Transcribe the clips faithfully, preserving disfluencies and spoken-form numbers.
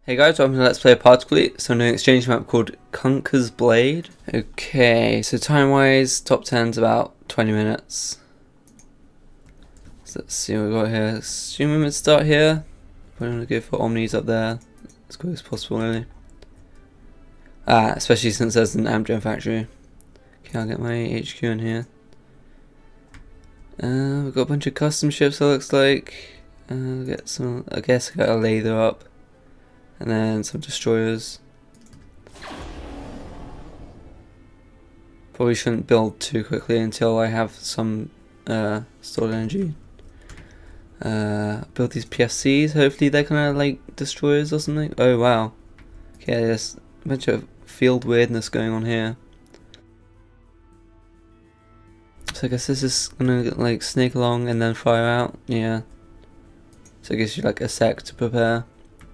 Hey guys, welcome to Let's Play Particulate. So I'm doing an exchange map called KUNKKA'S Blade. Okay, so time wise, top ten's about twenty minutes. So let's see what we got here. Assuming we'd start here. Probably want to go for Omnis up there as quick as possible really. Ah, especially since there's an Amgen factory. Okay, I'll get my H Q in here. Uh, we've got a bunch of custom ships it looks like. Uh, we'll get some, I guess I gotta lather up. And then some destroyers. Probably shouldn't build too quickly until I have some uh, stored energy. Uh, build these P F Cs, hopefully they're kind of like destroyers or something. Oh wow. Okay, there's a bunch of field weirdness going on here. So I guess this is gonna like snake along and then fire out, yeah. So it gives you like a sec to prepare.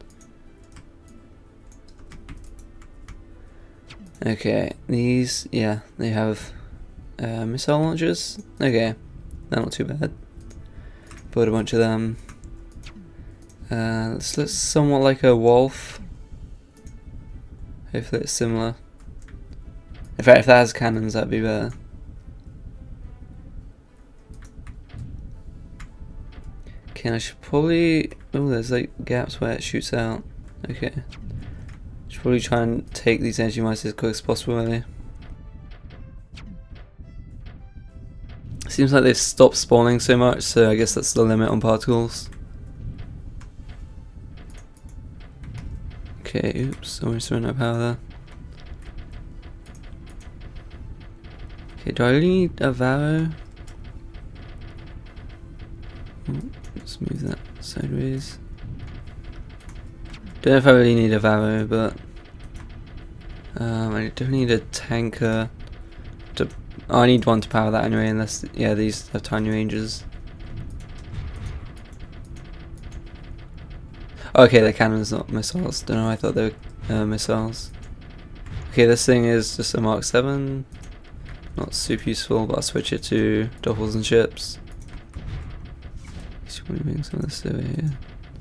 Okay, these, yeah, they have uh, missile launchers. Okay, they're not too bad. Build a bunch of them. Uh, this looks somewhat like a wolf. Hopefully it's similar. In fact, if that has cannons, that'd be better. Okay, I should probably... Oh, there's like gaps where it shoots out. Okay. Should probably try and take these energy mines as quick as possible really. Seems like they've stopped spawning so much, so I guess that's the limit on particles. Okay, oops, almost ran out of power there. Okay, do I really need a Varro? Oh, let's move that sideways. Don't know if I really need a Varro, but um, I definitely need a tanker. To oh, I need one to power that anyway, unless yeah these have tiny ranges. Okay, the cannons, not missiles. Don't know. I thought they were uh, missiles. Okay, this thing is just a Mark seven. Not super useful, but I'll switch it to doubles and ships. Just moving some of this over here.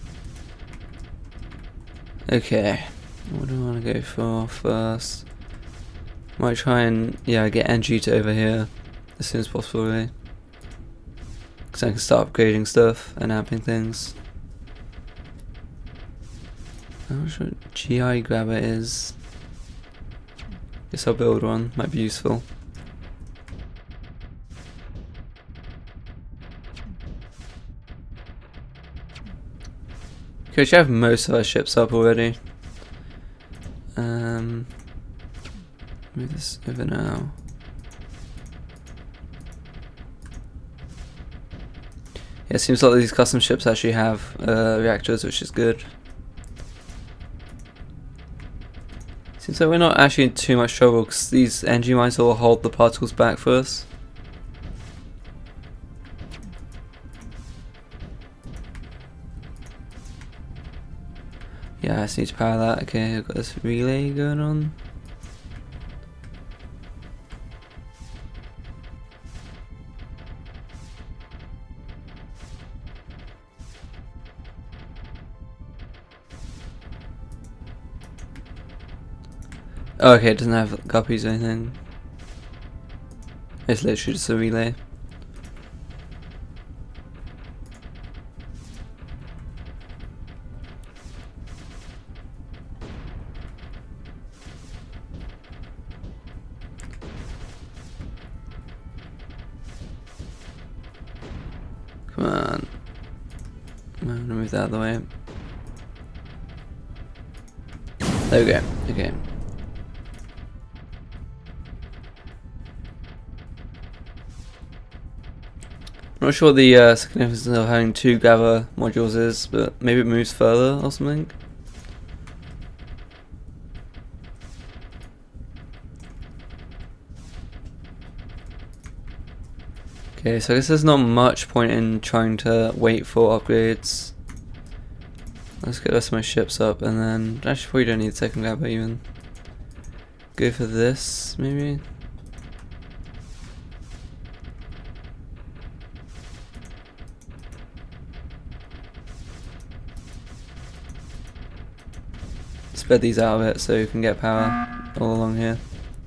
Okay, what do I want to go for first? Might try and, yeah, get energy to over here as soon as possible really. Because I can start upgrading stuff and amping things. I'm not sure what G I grabber is. Guess I'll build one, might be useful. Okay, we should have most of our ships up already. Um, move this over now. Yeah, it seems like these custom ships actually have uh, reactors, which is good. Seems like we're not actually in too much trouble because these energy mines will hold the particles back for us. Yeah, I just need to power that. Okay, I've got this relay going on. Oh, okay, it doesn't have guppies or anything. It's literally just a relay. Come on. I'm gonna move that out of the way. There we go. Okay. I'm not sure what the uh, significance of having two gather modules is, but maybe it moves further or something. Okay, so I guess there's not much point in trying to wait for upgrades. Let's get the rest of my ships up and then actually probably don't need second grabber even. Go for this maybe. spread these out a bit so you can get power all along here.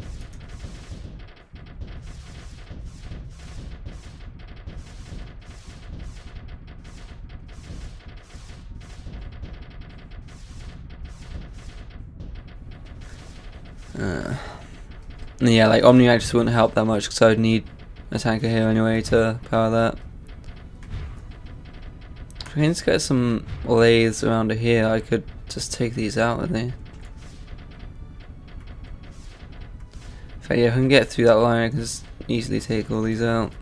Uh, yeah, like Omni Axis wouldn't help that much because I would need a tanker here anyway to power that. If I can just get some lathes around here, I could just take these out with me. In fact, yeah, if I can get through that line, I can just easily take all these out.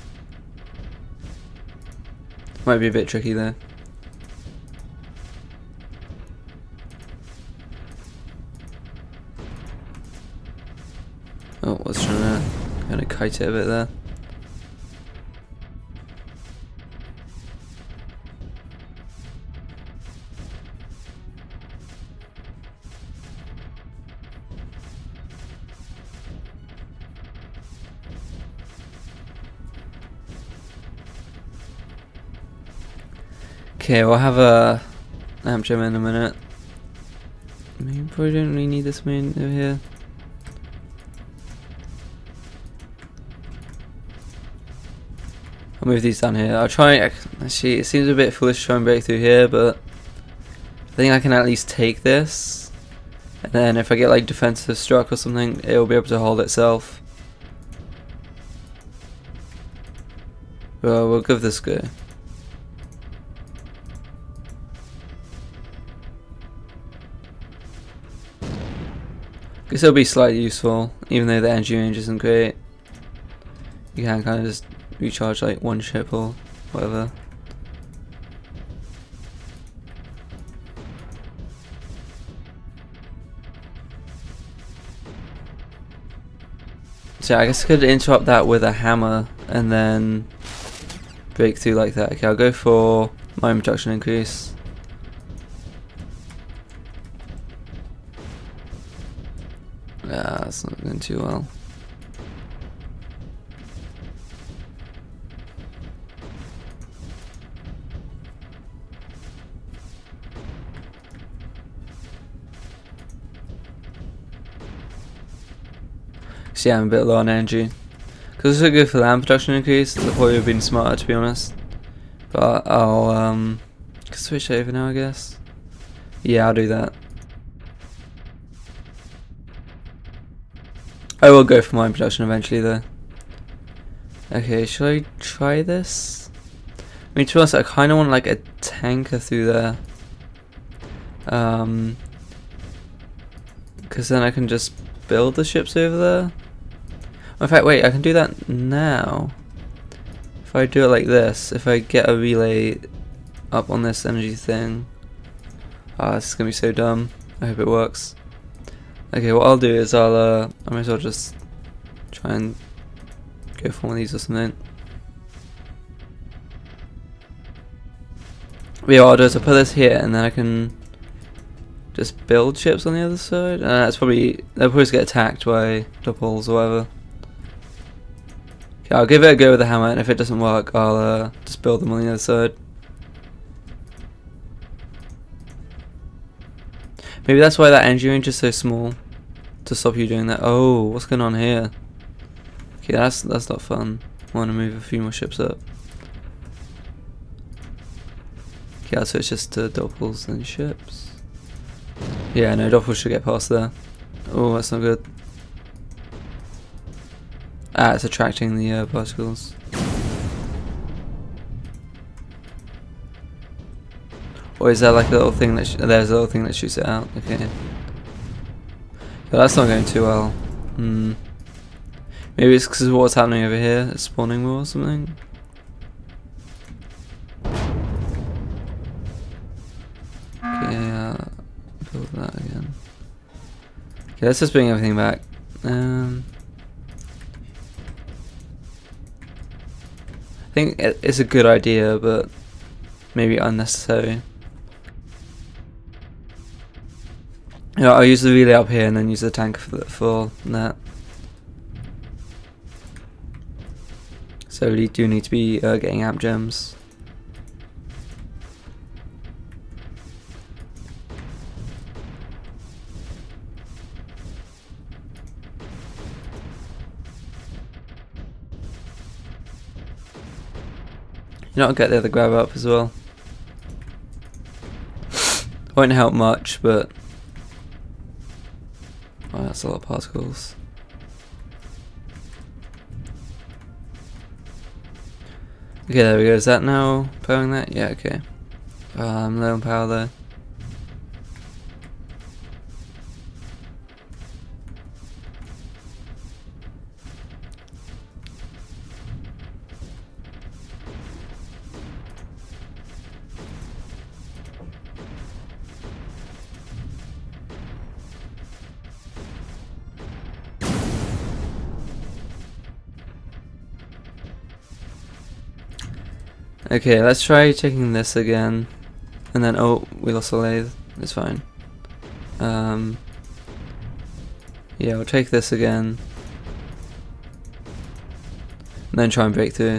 Might be a bit tricky though. Oh, I was trying to kind of kite it a bit there. Okay, we'll have a amp gem in a minute. Maybe probably don't really need this main over here. I'll move these down here. I'll try. Actually, it seems a bit foolish to try and break through here, but I think I can at least take this. And then if I get like defensive struck or something, it will be able to hold itself. Well, we'll give this a go. Guess it'll be slightly useful, even though the energy range isn't great. You can kind of just recharge like one ship or whatever. So yeah, I guess I could interrupt that with a hammer and then break through like that. Okay, I'll go for mine production increase. Ah, that's not going too well. So yeah, I'm a bit low on energy. Because it's so good for land production increase, it probably would have been smarter to be honest. But I'll um, switch over now I guess. Yeah, I'll do that. I will go for mine production eventually though. Okay, should I try this? I mean, to be honest, I kind of want like a tanker through there. Um, because then I can just build the ships over there. In fact, wait, I can do that now. If I do it like this, if I get a relay up on this energy thing. Ah, oh, this is gonna be so dumb. I hope it works. Okay, what I'll do is I'll, uh, I might as well just try and go for one of these or something. But yeah, what I'll do is I'll put this here and then I can just build ships on the other side. Uh, that's probably, they'll probably just get attacked by doubles or whatever. Okay, I'll give it a go with the hammer and if it doesn't work, I'll uh, just build them on the other side. Maybe that's why that energy range is so small, to stop you doing that. Oh, what's going on here? Okay, that's that's not fun. I want to move a few more ships up. Okay, so it's just uh, doppels and ships. Yeah, no, doppels should get past there. Oh, that's not good. Ah, it's attracting the uh, particles. Or is there like a little thing that sh there's a little thing that shoots it out? Okay. Yeah, that's not going too well. Hmm. Maybe it's because of what's happening over here. It's spawning more or something. Okay, uh, build that again. Okay, let's just bring everything back. Um, I think it's a good idea, but maybe unnecessary. You know, I'll use the relay up here and then use the tank for, the, for that. So we do need to be uh, getting amp gems. You know, I'll get the other grab up as well. Won't help much, but oh, that's a lot of particles. Okay, there we go. Is that now powering that? Yeah, okay. Um, low on power there. Okay, let's try taking this again, and then oh, we lost the lathe. It's fine. Um, yeah, we'll take this again, and then try and break through.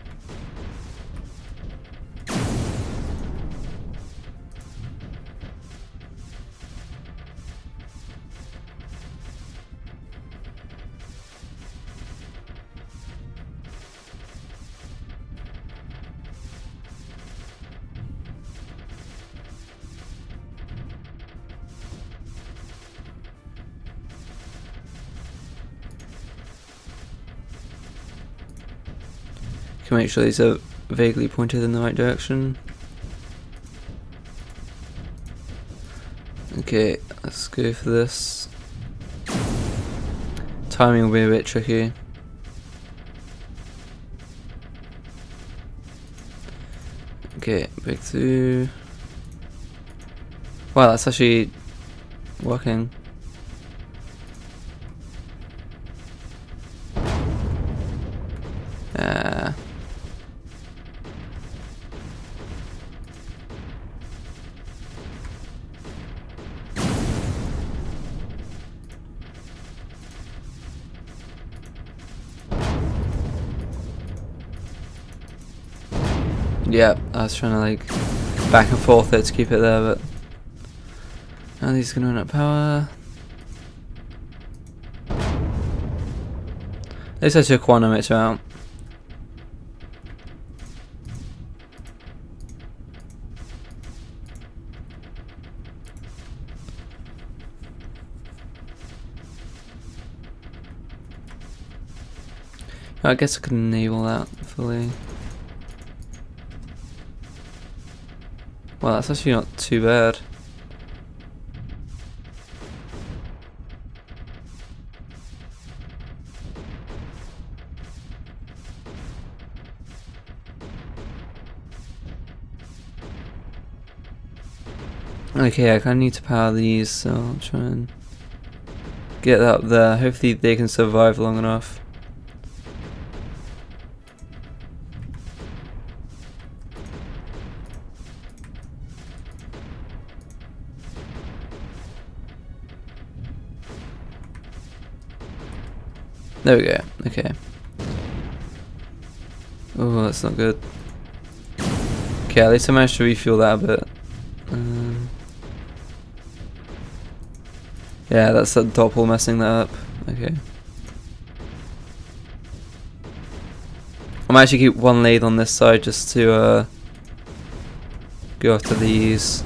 Can make sure these are vaguely pointed in the right direction. Okay, let's go for this. Timing will be a bit tricky. Okay, break through. Wow, that's actually working. Uh, Yeah, I was trying to like back and forth it to keep it there, but now these are going to run out of power. At least I took one emitter out. I guess I could enable that fully. Well, that's actually not too bad. Okay, I kind of need to power these, so I'll try and get that up there. Hopefully they can survive long enough. There we go, okay. Oh, that's not good. Okay, at least I managed to refuel that a bit. Um, yeah, that's that doppel messing that up. Okay. I might actually keep one lathe on this side just to uh, go after these.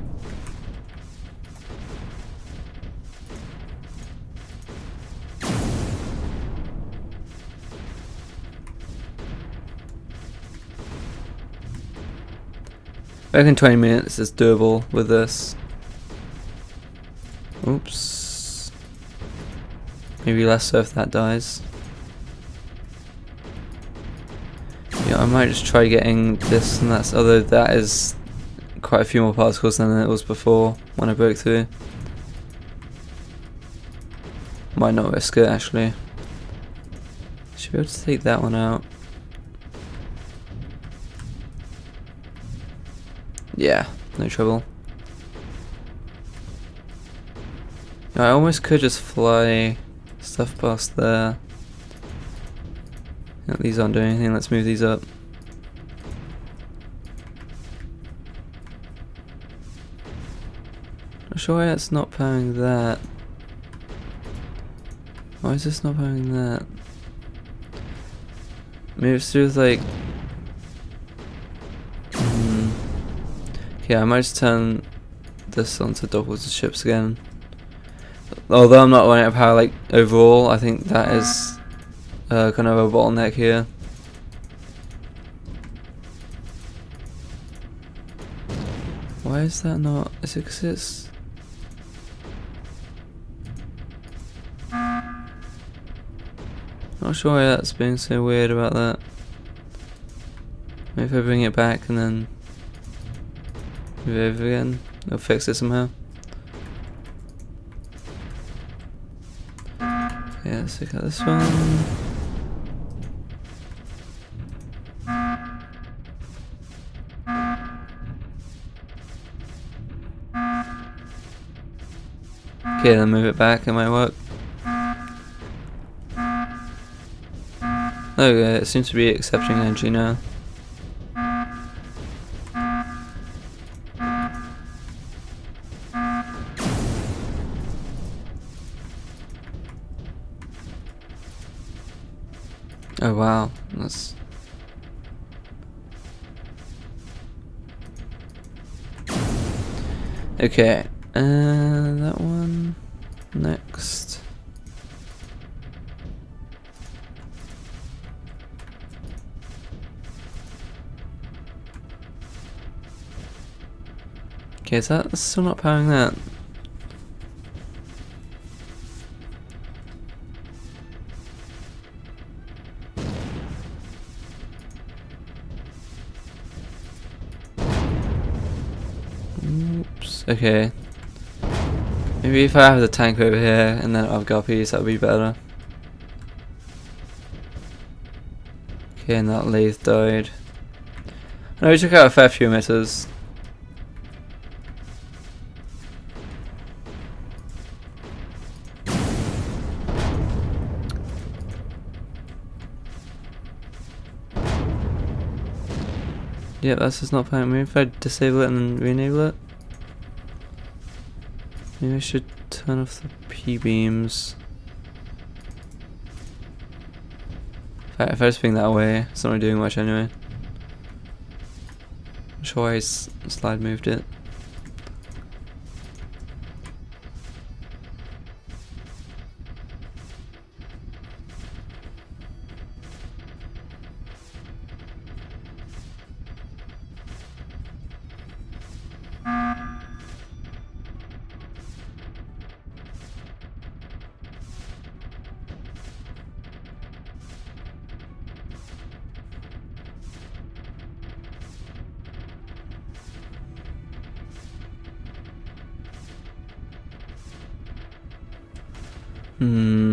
I reckon twenty minutes is doable with this. Oops. Maybe less so if that dies. Yeah, I might just try getting this and that's, although that is quite a few more particles than it was before when I broke through. Might not risk it actually. Should be able to take that one out. Yeah, no trouble. I almost could just fly stuff past there. Yeah, these aren't doing anything, let's move these up. Not sure why it's not powering that. Why is this not powering that? Maybe it's to do with like Okay, I might just turn this onto double ships again. Although I'm not running out of power like overall, I think that is uh, kind of a bottleneck here. Why is that not? Is it because it's... Not sure why that's being so weird about that. Maybe if I bring it back and then move it over again, it'll fix it somehow. Yeah, let's look at this one. Okay, then move it back, it might work. Okay, it seems to be accepting energy now. Oh wow, that's... Okay, and that one next. Okay, is that still not powering that? Oops, okay. Maybe if I have the tank over here and then I've guppies, that would be better. Okay, and that lathe died. I know we took out a fair few emitters. Yeah, that's just not powering. Maybe if I disable it and then re-enable it. Maybe I should turn off the P-beams. If I, if I just ping that away, it's not really doing much anyway. I'm sure why his slide moved it. Hmm.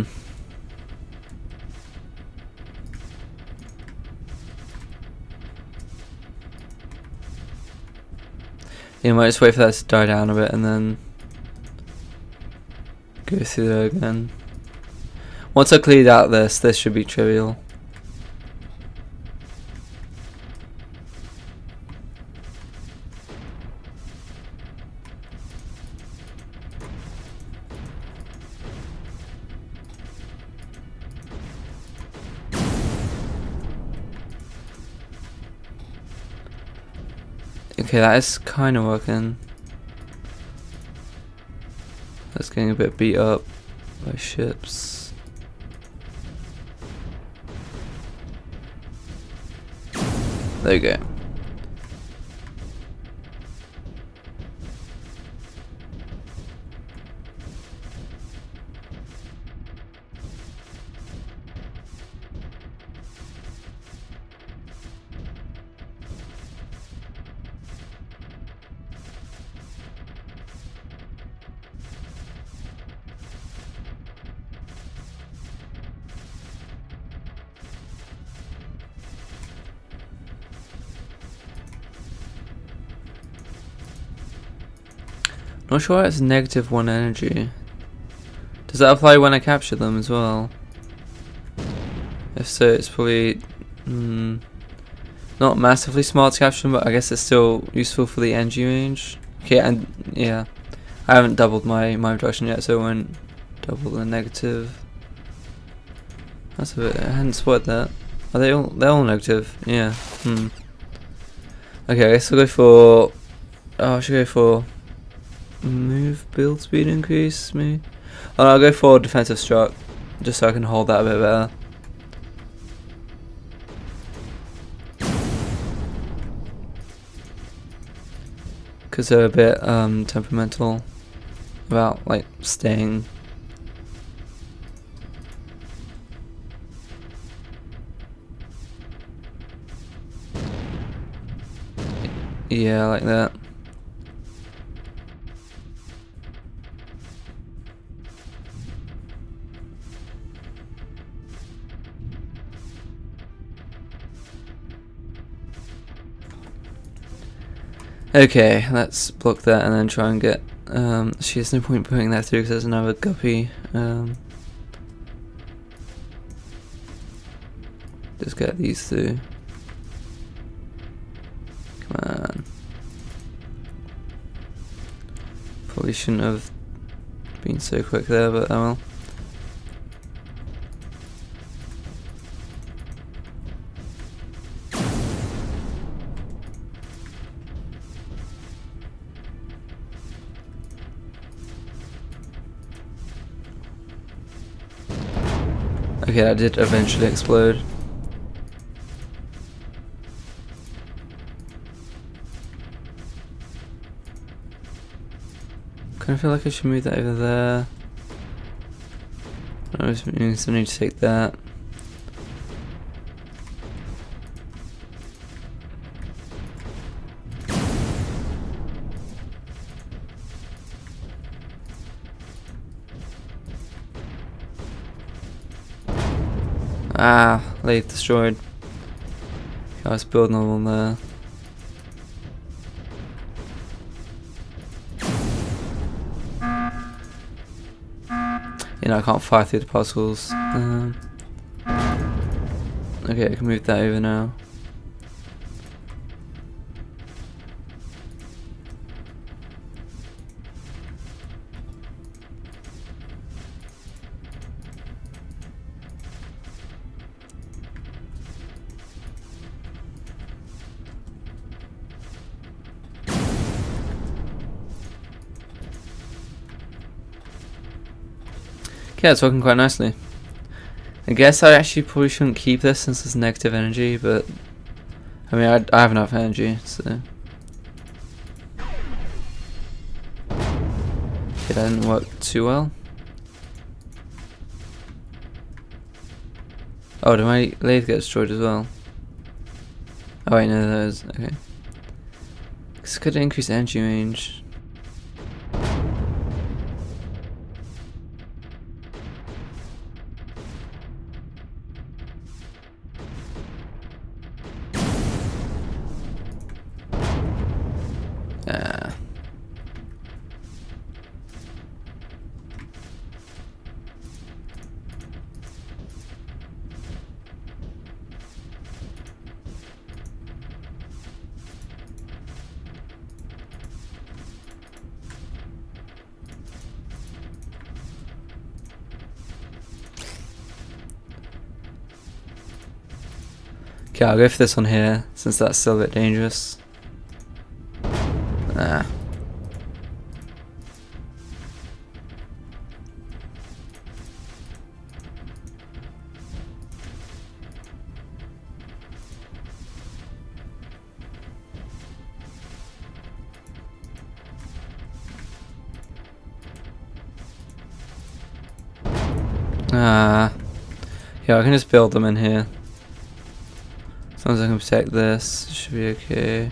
Yeah, I might just wait for that to die down a bit and then go through there again. Once I cleared out this, this should be trivial. Okay, that is kind of working. That's getting a bit beat up by ships. There you go. Not sure why it's negative one energy. Does that apply when I capture them as well? If so, it's probably mm, not massively smart to capture them, but I guess it's still useful for the energy range. Okay, and yeah, I haven't doubled my my reduction yet, so I won't double the negative. That's a bit. I hadn't spotted that. Are they all? They're all negative. Yeah. Hmm. Okay, I guess we'll go for Oh, I should go for move, build speed increase, maybe. Oh, no, I'll go for defensive struck, just so I can hold that a bit better. Because they're a bit um, temperamental about like staying. Yeah, like that. Okay, let's block that and then try and get. Um, actually, there's no point putting that through because there's another guppy. Um, just get these through. Come on. Probably shouldn't have been so quick there, but oh well. Okay, that did eventually explode. Kind of feel like I should move that over there. I was still need to take that. Ah, lathe destroyed. Okay, let's build another one there. You know, I can't fire through the particles. Um, okay, I can move that over now. Yeah, it's working quite nicely. I guess I actually probably shouldn't keep this since it's negative energy, but I mean, I, I have enough energy, so. Okay, that didn't work too well. Oh, did my lathe get destroyed as well? Oh wait, no, that is, okay. This could increase energy range. Ah. Okay, I'll go for this one here, since that's still a bit dangerous. Ah. Ah. Yeah, I can just build them in here. As long as I can protect this, it should be okay.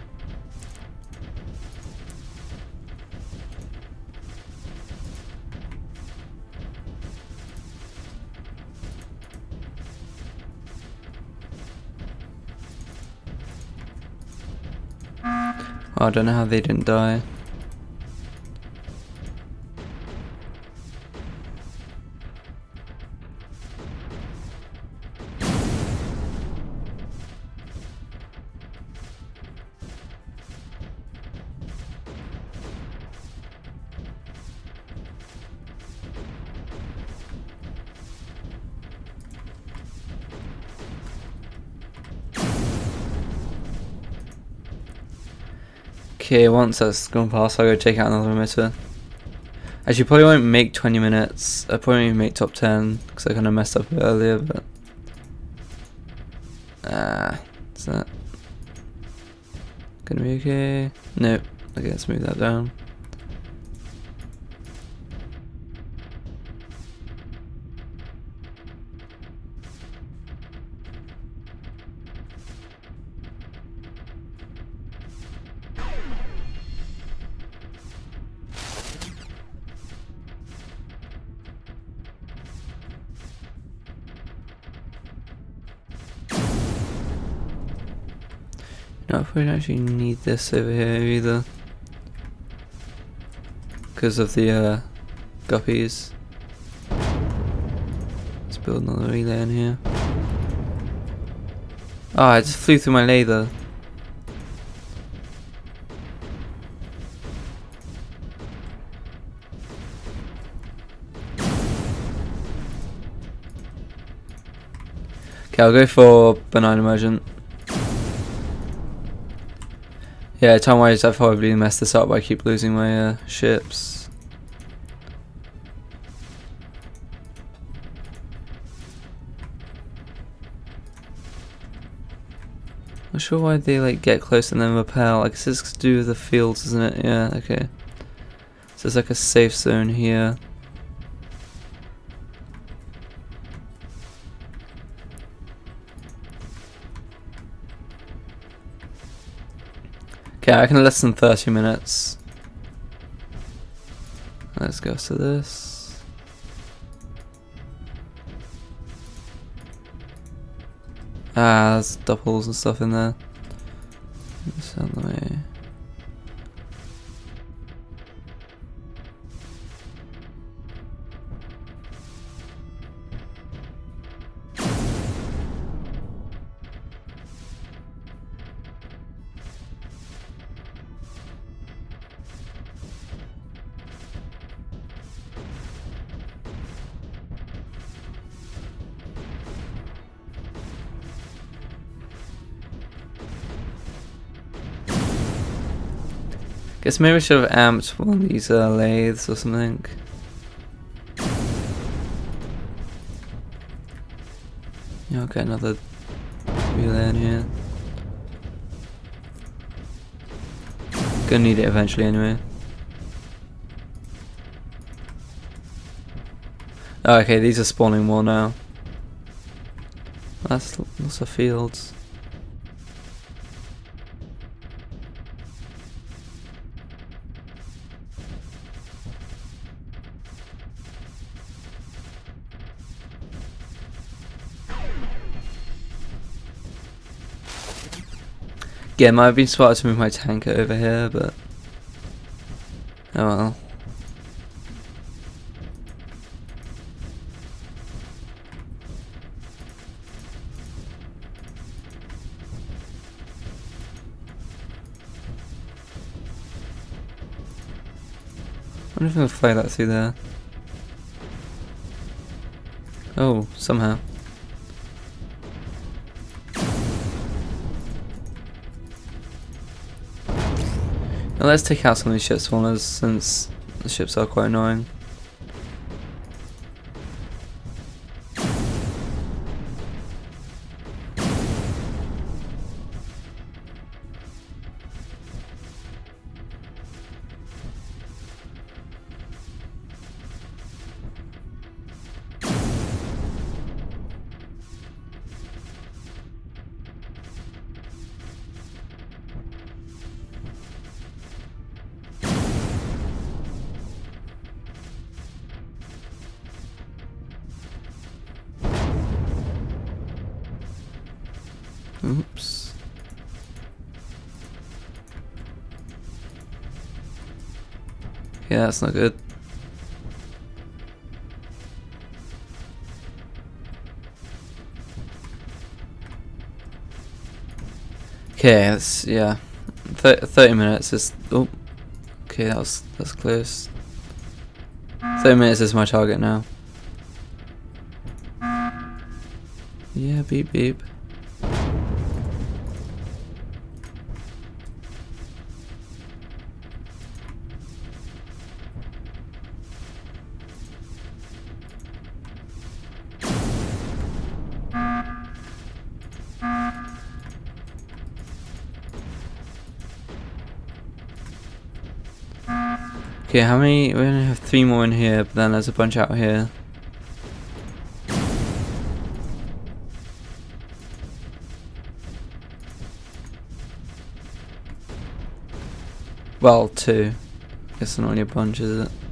Oh, I don't know how they didn't die. Okay, once that's gone past, I'll go take out another emitter. Actually, probably won't make twenty minutes. I probably won't make top ten because I kind of messed up a bit earlier, but. Ah, is that gonna be okay? Nope. Okay, let's move that down. No, I probably don't actually need this over here either, because of the uh, guppies. Let's build another relay in here. Oh, I just flew through my lather. Okay, I'll go for benign emergent. Yeah, time wise I've probably messed this up by keep losing my uh, ships. Not sure why they like get close and then repel. I guess it's to do with the fields, isn't it? Yeah, okay. So there's like a safe zone here. Okay, I can less than thirty minutes. Let's go to this. Ah, there's doubles and stuff in there. This out of the way. Guess maybe I should have amped one of these uh, lathes or something. Yeah, I'll get another relay in here. Gonna need it eventually anyway. Oh, okay, these are spawning more now. That's lots of fields. Yeah, might have been smart to move my tanker over here, but oh well. I wonder if I can fly that through there. Oh, somehow. Now let's take out some of these ship spawners since the ships are quite annoying. Oops. Yeah, that's not good. Okay, that's yeah. Th thirty minutes is oh. Okay, that was that's close. Thirty minutes is my target now. Yeah, beep beep. Okay, how many? We only have three more in here, but then there's a bunch out here. Well, two. Guess not only a bunch, is it?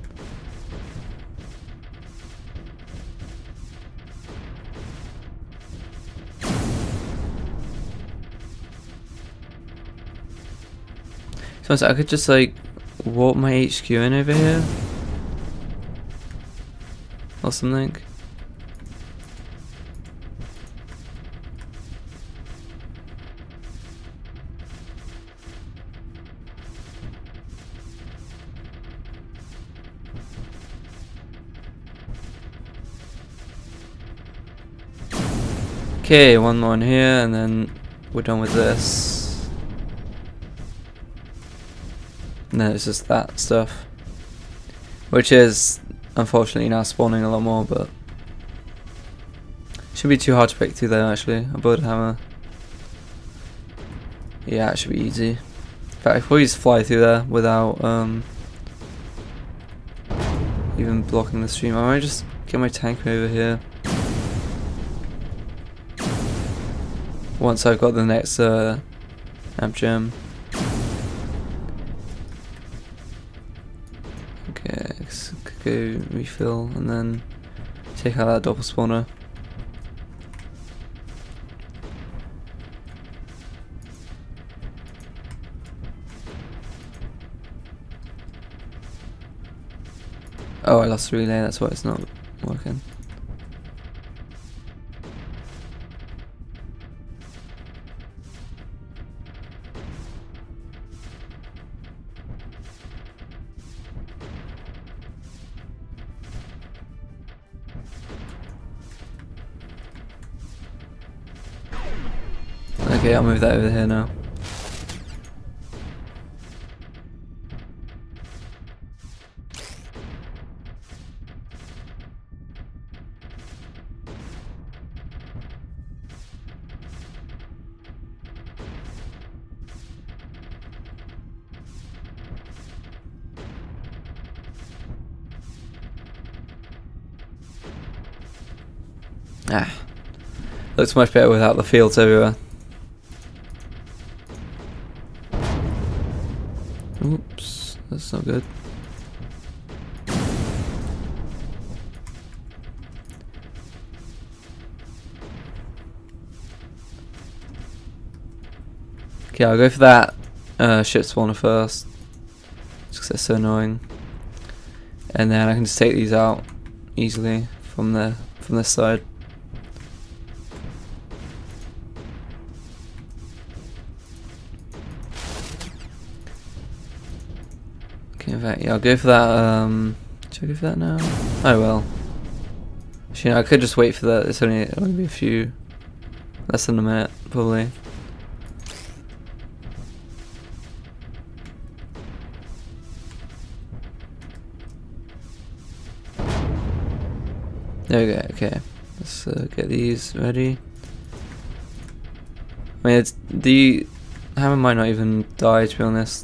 So I could just like warp my H Q in over here or something. Okay, one more in here and then we're done with this. And then it's just that stuff, which is unfortunately now spawning a lot more, but shouldn't be too hard to pick through there actually. A bird hammer. Yeah, it should be easy. In fact, I probably just fly through there without um, even blocking the stream. I might just get my tank over here. Once I've got the next uh, amp gem. Okay, go refill and then take out that double spawner. Oh, I lost the relay, that's why it's not working. Okay, I'll move that over here now. Ah, looks much better without the fields everywhere. Oops, that's not good. Okay, I'll go for that uh, ship spawner first, just because they're so annoying. And then I can just take these out easily from the from this side. Okay, in fact, yeah, I'll go for that. Um, should I go for that now? Oh well. Actually, no, I could just wait for that. It's only it'll only be a few, less than a minute, probably. There we go. Okay, let's uh, get these ready. I mean, it's, the hammer might not even die, to be honest.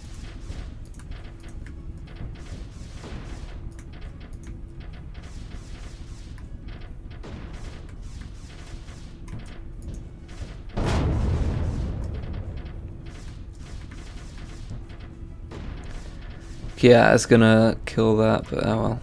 Yeah, it's gonna kill that, but oh well.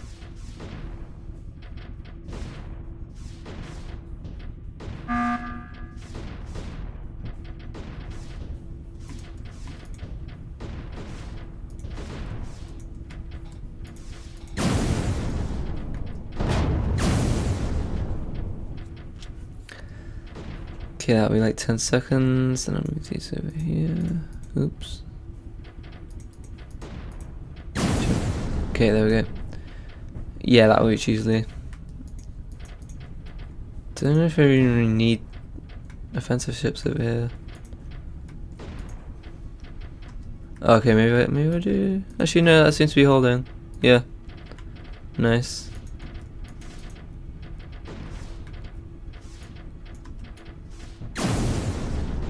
Okay, that'll be like ten seconds, and I'll move these over here. Oops. Okay, there we go. Yeah, that'll reach easily. Don't know if I really need offensive ships over here. Okay, maybe I, maybe I do. Actually, no, that seems to be holding. Yeah. Nice.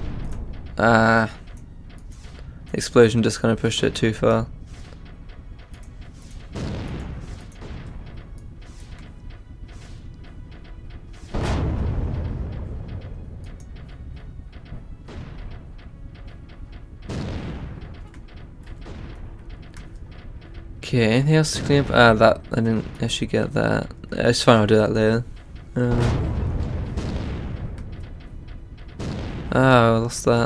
Ah. Explosion just kind of pushed it too far. Okay, anything else to clean up? Ah, that, I didn't actually get that. It's fine, I'll do that later. Um, ah, I lost that.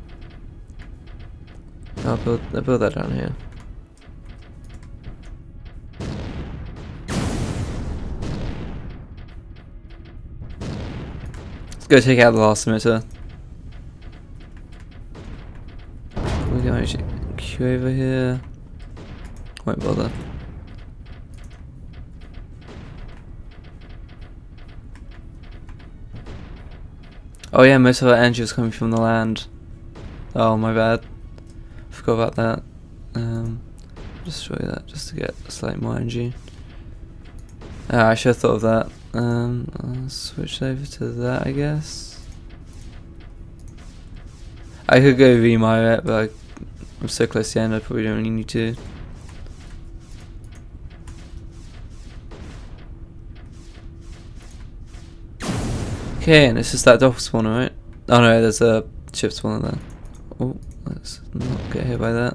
I'll build, I'll build that down here. Let's go take out the last emitter. We can actually queue over here. Won't bother. Oh yeah, most of our energy was coming from the land. Oh, my bad. Forgot about that. Um, destroy that just to get slightly more energy. Ah, I should have thought of that. Um, I'll switch over to that, I guess. I could go remire it, but I, I'm so close to the end, I probably don't really need to. Okay, and it's just that doppel spawner, right? Oh no, there's a ship spawner there. Oh, let's not get hit by that.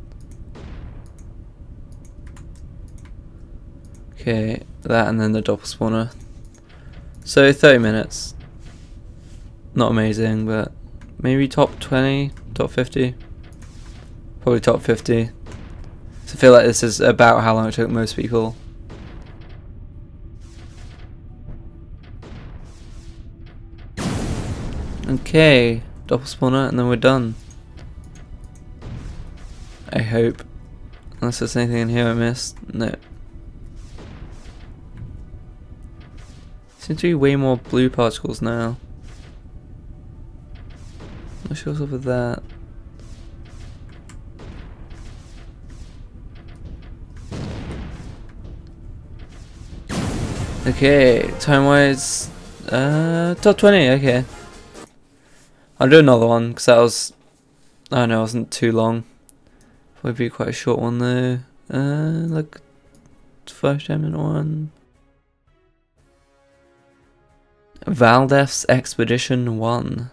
Okay, that and then the doppel spawner. So thirty minutes. Not amazing, but maybe top twenty, top fifty. Probably top fifty. So I feel like this is about how long it took most people. Okay, doppel spawner and then we're done. I hope. Unless there's anything in here I missed. No. Seems to be way more blue particles now. Not sure what's up with that. Okay, time wise, uh, top twenty, okay. I'll do another one because that was, I don't know, it wasn't too long. Probably be quite a short one though. Uh, like five ten minute one. Valdef's Expedition one.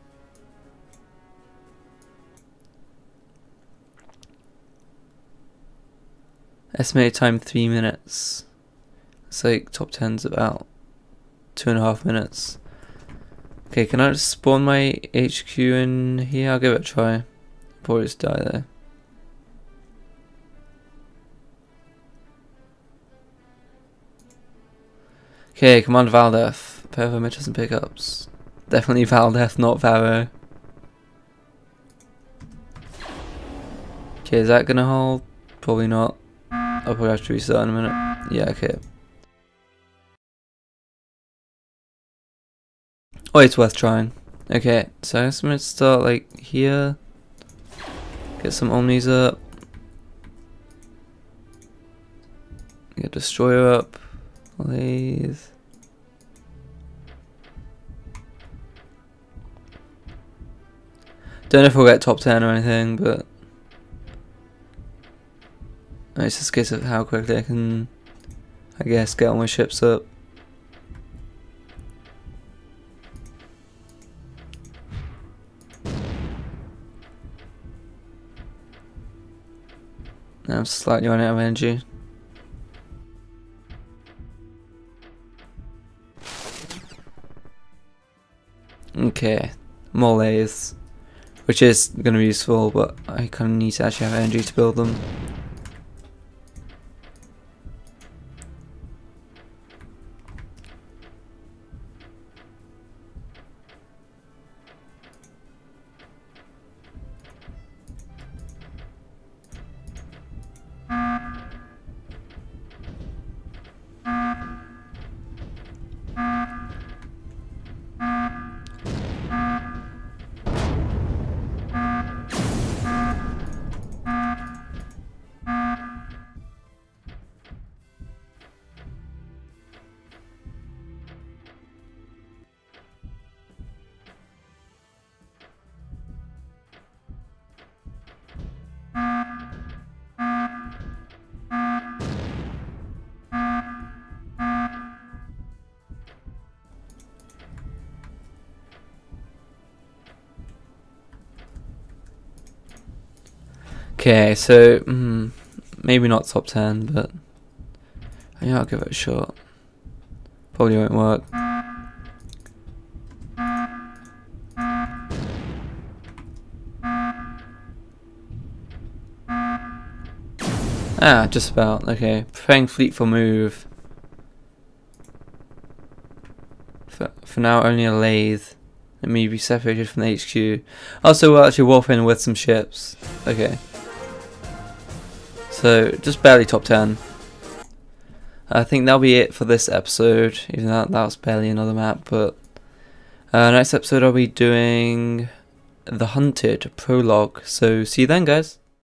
Estimated time three minutes. It's like top ten's about two and a half minutes. Okay, can I just spawn my H Q in here? I'll give it a try. Probably just die there. Okay, come on Valdef. Pair of emitters and pickups. Definitely Valdef, not Varo. Okay, is that gonna hold? Probably not. I'll probably have to restart in a minute. Yeah, okay. Oh, it's worth trying. Okay, so I guess I'm gonna start like here. Get some omnis up. Get destroyer up. Lathe. Don't know if we'll get top ten or anything, but it's just a case of how quickly I can, I guess, get all my ships up. Now I'm slightly running out of energy. Okay, more layers, which is going to be useful, but I kind of need to actually have energy to build them. Okay, so mm, maybe not top ten, but yeah, I'll give it a shot. Probably won't work. Ah, just about. Okay, preparing fleet for move. For, for now, only a lathe. It may be separated from the H Q. Also, we'll actually warp in with some ships. Okay. So, just barely top ten. I think that'll be it for this episode. Even though that, that was barely another map. But uh, next episode, I'll be doing The Hunted prologue. So, see you then, guys.